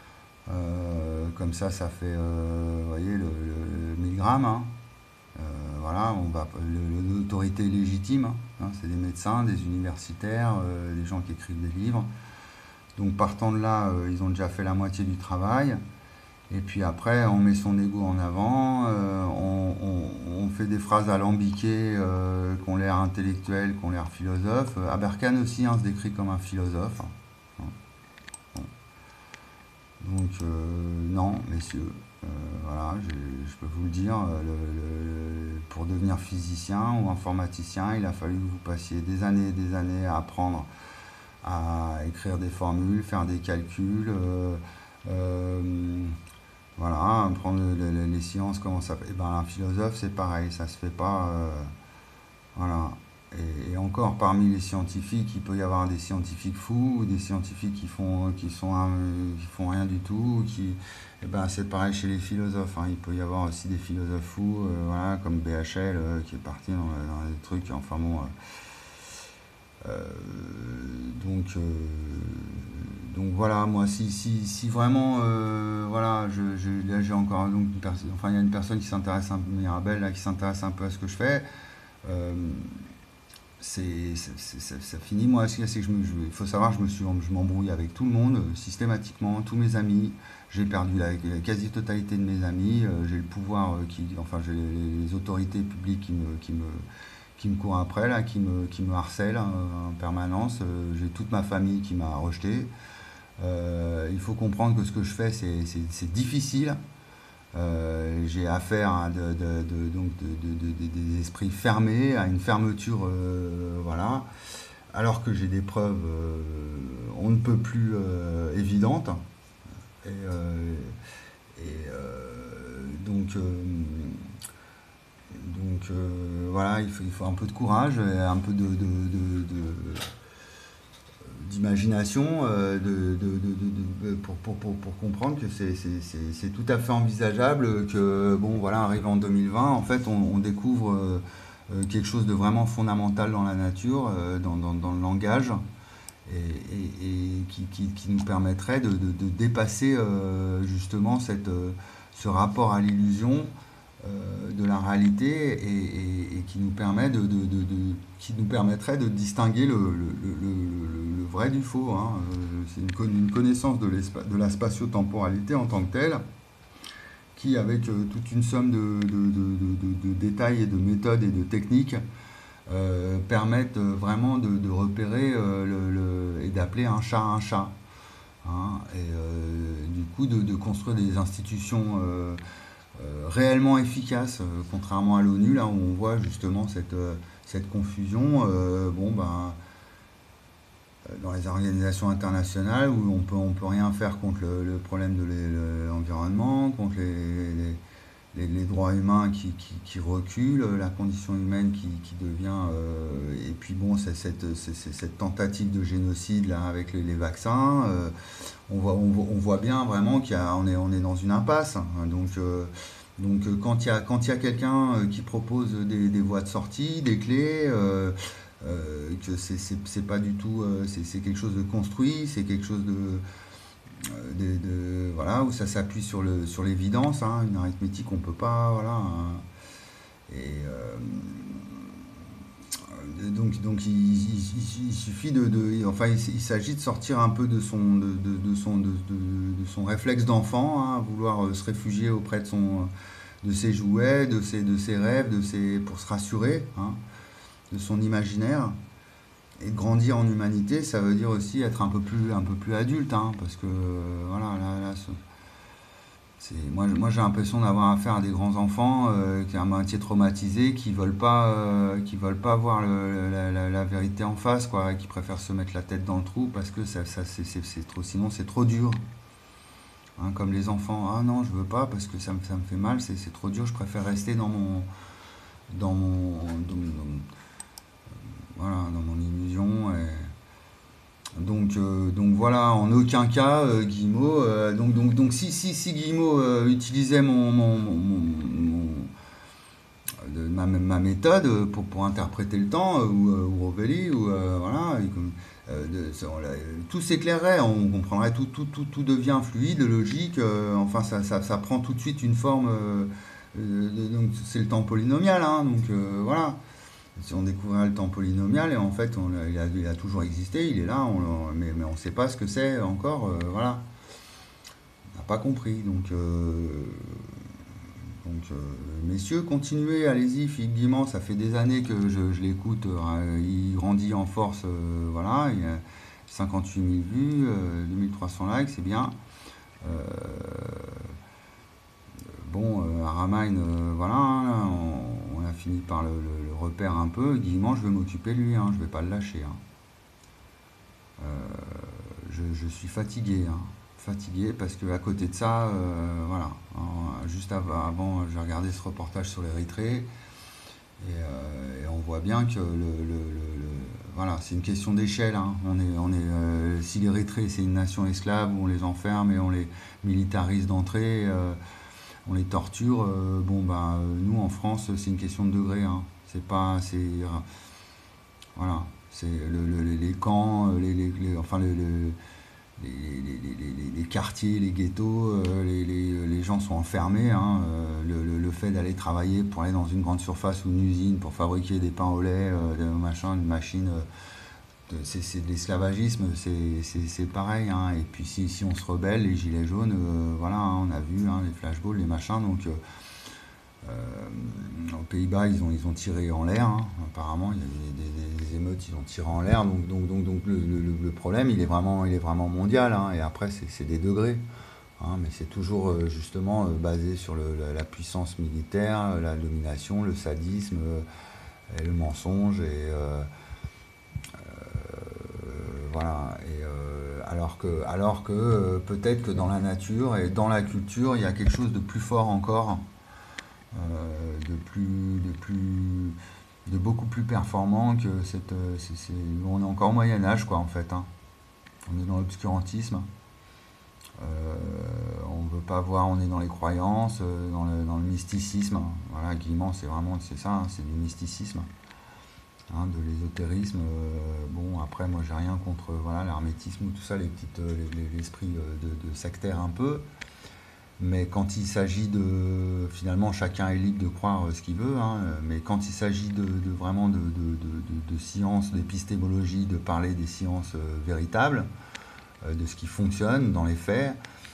Euh, comme ça, ça fait, euh, vous voyez, le, le, le mille grammes. Hein. Euh, voilà, on va l'autorité légitime. Hein, c'est des médecins, des universitaires, euh, des gens qui écrivent des livres. Donc partant de là, euh, ils ont déjà fait la moitié du travail. Et puis après, on met son ego en avant, euh, on, on, on fait des phrases alambiquées euh, qui ont l'air intellectuelles, qui ont l'air philosophes. Aberkan aussi hein, se décrit comme un philosophe. Hein. Bon. Donc euh, non, messieurs, euh, voilà, je, je peux vous le dire, le, le, pour devenir physicien ou informaticien, il a fallu que vous passiez des années et des années à apprendre à écrire des formules, faire des calculs, euh, euh, voilà, prendre le, le, les sciences, comment ça fait. Et ben un philosophe c'est pareil, ça se fait pas, euh, voilà. Et, et encore parmi les scientifiques, il peut y avoir des scientifiques fous, des scientifiques qui font qui sont qui font rien du tout, qui, et ben c'est pareil chez les philosophes. Hein. Il peut y avoir aussi des philosophes fous, euh, voilà, comme B H L euh, qui est parti dans, dans des trucs, enfin bon. Euh, Euh, donc, euh, donc voilà, moi si, si, si vraiment euh, voilà, je, je, là j'ai encore donc une personne, enfin il y a une personne qui s'intéresse un peu, Mirabel là qui s'intéresse un peu à ce que je fais. Euh, c'est, c'est, c'est, ça, ça finit moi c'est que je me, je, il faut savoir je me suis je m'embrouille avec tout le monde systématiquement, tous mes amis. J'ai perdu la, la quasi-totalité de mes amis. Euh, j'ai le pouvoir euh, qui, enfin j'ai les, les autorités publiques qui me, qui me qui me court après, là, qui me, qui me harcèle hein, en permanence. Euh, j'ai toute ma famille qui m'a rejeté. Euh, il faut comprendre que ce que je fais, c'est, c'est, c'est difficile. Euh, j'ai affaire à de, de, de, donc de, de, de, de, des esprits fermés, à une fermeture, euh, voilà. Alors que j'ai des preuves, euh, on ne peut plus euh, évidentes. Et, euh, et euh, donc... Euh, Donc euh, voilà, il faut, il faut un peu de courage, un peu de, de, de, de, d'imagination euh, de, de, de, de, pour, pour, pour, pour comprendre que c'est, c'est, c'est, c'est tout à fait envisageable que, bon voilà, arrivé en deux mille vingt, en fait, on, on découvre euh, quelque chose de vraiment fondamental dans la nature, euh, dans, dans, dans le langage, et, et, et qui, qui, qui nous permettrait de, de, de dépasser euh, justement cette, ce rapport à l'illusion Euh, de la réalité et, et, et qui nous permet de, de, de, de qui nous permettrait de distinguer le, le, le, le, le vrai du faux. Hein. Euh, c'est une, une connaissance de, de la spatio-temporalité en tant que telle, qui avec euh, toute une somme de, de, de, de, de détails et de méthodes et de techniques euh, permettent vraiment de, de repérer euh, le, le, et d'appeler un chat un chat. Hein. Et euh, du coup de, de construire des institutions euh, Euh, réellement efficace, euh, contrairement à l'ONU, là où on voit justement cette, euh, cette confusion. Euh, bon, ben, dans les organisations internationales où on peut, on peut rien faire contre le, le problème de l'environnement, contre les, les, les, les droits humains qui, qui, qui reculent, la condition humaine qui, qui devient... Euh, et puis bon, c'est cette, c'est, c'est cette tentative de génocide là, avec les, les vaccins. Euh, on, voit, on, on voit bien vraiment qu'on est, on est dans une impasse. Hein, donc... Euh, Donc quand il y a, quand il y a quelqu'un qui propose des, des voies de sortie, des clés, euh, euh, que c'est, c'est, c'est pas du tout, euh, c'est, c'est quelque chose de construit, c'est quelque chose de, de, de voilà, où ça s'appuie sur le, sur l'évidence, hein, une arithmétique on peut pas, voilà. Hein, et euh, donc, donc il, il, il suffit de, de enfin il, il s'agit de sortir un peu de son, de, de, de son, de, de, de son réflexe d'enfant, hein, vouloir se réfugier auprès de son, de ses jouets, de ses, de ses rêves, de ses, pour se rassurer, hein, de son imaginaire. Et grandir en humanité, ça veut dire aussi être un peu plus, un peu plus adulte, hein, parce que voilà, là, là ce, C'est, moi, moi j'ai l'impression d'avoir affaire à des grands enfants euh, qui sont à moitié traumatisés, qui veulent pas, euh, qui veulent pas voir le- la, la- la vérité en face, quoi, et qui préfèrent se mettre la tête dans le trou parce que ça, ça, c'est, c'est- c'est trop, sinon c'est trop dur. Hein, comme les enfants, ah non, je veux pas parce que ça me, ça me fait mal, c'est, c'est trop dur, je préfère rester dans mon, dans mon, dans, dans- voilà, dans mon illusion. Et, donc, euh, donc voilà, en aucun cas, euh, Guillemot. euh, donc, donc, donc si, si, si Guillemot euh, utilisait mon, mon, mon- mon- mon- de- ma, ma méthode pour, pour interpréter le temps, euh, ou, euh, ou Rovelli, ou euh, voilà, et comme, euh, de- ça, on l'a- tout s'éclairerait, on comprendrait, tout, tout, tout, tout devient fluide, logique, euh, enfin ça, ça, ça prend tout de suite une forme, euh, euh, de- donc c'est le temps polynomial, hein, donc euh, voilà. Si on découvrirait le temps polynomial, et en fait on l'a- il, a, il a toujours existé, il est là, on, l'a- mais, mais on ne sait pas ce que c'est encore, euh, voilà. On n'a pas compris, donc, euh, donc euh, messieurs, continuez, allez-y, Philippe Guimand, ça fait des années que je, je l'écoute, euh, il grandit en force, euh, voilà, il a cinquante-huit mille vues, euh, deux mille trois cents likes, c'est bien. Euh, bon, euh, Aramain, euh, voilà, hein, on, on a fini par le, le- le repère un peu, Guimand, je vais m'occuper de lui, hein, je vais pas le lâcher, hein. Euh, je, je suis fatigué, hein, fatigué parce que à côté de ça, euh, voilà, hein, juste av- avant, j'ai regardé ce reportage sur l'Érythrée et, euh, et on voit bien que le, le- le- le- voilà, c'est une question d'échelle, hein. On est, on est, euh, si l'Érythrée c'est une nation esclave où on les enferme et on les militarise d'entrée, euh, on les torture, euh, bon bah euh, nous en France c'est une question de degré, hein. C'est pas, c'est voilà, c'est le- le- les camps, les, les- les- enfin le- le- les, les- les- les- les quartiers, les ghettos, euh, les, les- les gens sont enfermés, hein. Euh, le, le- le fait d'aller travailler pour aller dans une grande surface ou une usine pour fabriquer des pains au lait, euh, des machins, une machine, euh, c'est c'est de l'esclavagisme, c'est c'est- c'est pareil, hein. Et puis si, si on se rebelle, les gilets jaunes, euh, voilà, hein, on a vu, hein, les flashballs, les machins, donc euh, euh, aux Pays-Bas, ils ont, ils ont tiré en l'air, hein. Apparemment, il y a eu des, des- des émeutes, ils ont tiré en l'air. Donc, donc, donc, donc le, le- le problème, il est vraiment, il est vraiment mondial, hein. Et après, c'est c'est des degrés, hein. Mais c'est toujours euh, justement euh, basé sur le- la, la puissance militaire, la domination, le sadisme, euh, et le mensonge. Et euh, euh, voilà. Et, euh, alors que, alors que euh, peut-être que dans la nature et dans la culture, il y a quelque chose de plus fort encore, euh, de plus, de plus, de beaucoup plus performant que cette, euh, c'est- c'est- on est encore au Moyen Âge, quoi, en fait, hein. On est dans l'obscurantisme. Euh, on veut pas voir, on est dans les croyances, euh, dans le, dans le mysticisme. Voilà, Guillemot, c'est vraiment, c'est ça, hein, c'est du mysticisme, hein, de l'ésotérisme. Euh, bon, après, moi, j'ai rien contre, voilà, l'hermétisme ou tout ça, les petites, euh, les- les- l'esprit euh, de, de sectaire un peu. Mais quand il s'agit de, finalement, chacun est libre de croire euh, ce qu'il veut, hein, euh, mais quand il s'agit de, de vraiment de, de, de, de, de sciences, d'épistémologie, de parler des sciences euh, véritables, euh, de ce qui fonctionne dans les faits,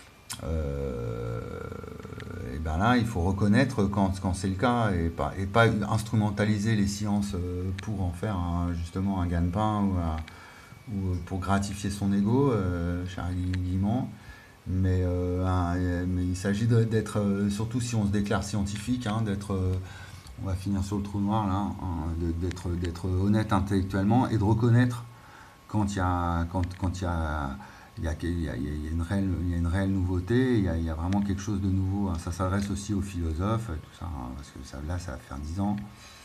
euh, et ben là, il faut reconnaître quand, quand c'est le cas et pas, et pas instrumentaliser les sciences euh, pour en faire un- justement un gagne-pain ou, un- ou pour gratifier son ego, euh, Charlie Guimand. Mais, euh, un- mais il s'agit de- d'être, euh, surtout si on se déclare scientifique, hein, d'être, euh, on va finir sur le trou noir là, hein, de- d'être, d'être honnête intellectuellement et de reconnaître quand il y a, quand, quand il y a, il y a, il y a- il y a une réelle, il y a une réelle nouveauté, il y a, il y a vraiment quelque chose de nouveau, hein. Ça s'adresse aussi aux philosophes, tout ça, hein, parce que ça, là, ça va faire dix ans.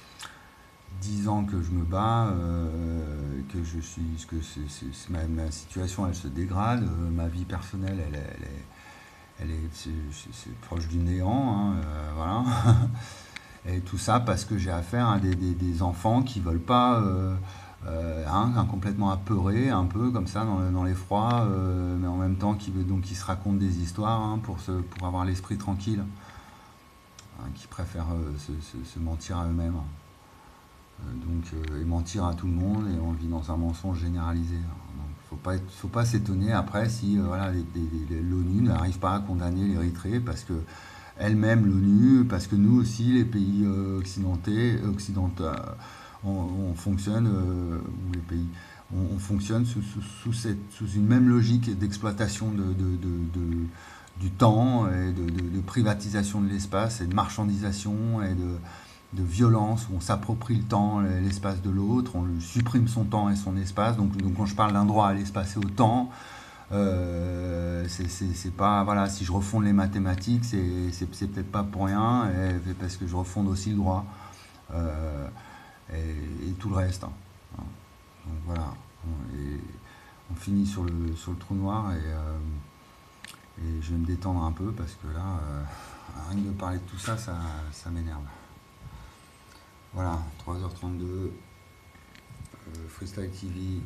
Dix ans que je me bats, euh, que je suis, que c'est, c'est- c'est- ma, ma situation elle se dégrade, euh, ma vie personnelle elle, est- elle est, elle est, c'est, c'est- c'est proche du néant, hein, euh, voilà. Et tout ça parce que j'ai affaire à des, des- des enfants qui veulent pas, euh, euh, hein, hein, complètement apeurés, un peu comme ça dans, le- dans l'effroi, euh, mais en même temps qui veut donc qui se racontent des histoires, hein, pour se, pour avoir l'esprit tranquille, hein, qui préfèrent euh, se, se- se mentir à eux-mêmes. Euh, donc, euh, et mentir à tout le monde, et on vit dans un mensonge généralisé. Donc, faut pas être- faut pas s'étonner après si euh, voilà, les- les- les- l'ONU n'arrive pas à condamner l'Érythrée parce que elle-même l'ONU, parce que nous aussi les pays euh, occidentaux, occidentaux, euh, on, on fonctionne, euh, ou les pays, on, on fonctionne sous, sous, sous cette, sous une même logique d'exploitation de, de, de, de, du temps et de, de, de privatisation de l'espace et de marchandisation et de, de violence où on s'approprie le temps, l'espace de l'autre, on lui supprime son temps et son espace. Donc, donc quand je parle d'un droit à l'espace et au temps, euh, c'est pas, voilà, si je refonde les mathématiques, c'est peut-être pas pour rien, et, parce que je refonde aussi le droit euh, et, et tout le reste. Hein. Donc voilà, et on finit sur le, sur le trou noir, et, euh, et je vais me détendre un peu parce que là, euh, rien que de parler de tout ça, ça, ça m'énerve. Voilà, trois heures trente-deux, euh, Freestyle T V.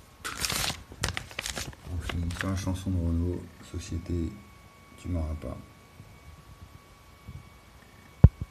On finit sur la chanson de Renaud, Société, tu m'auras pas.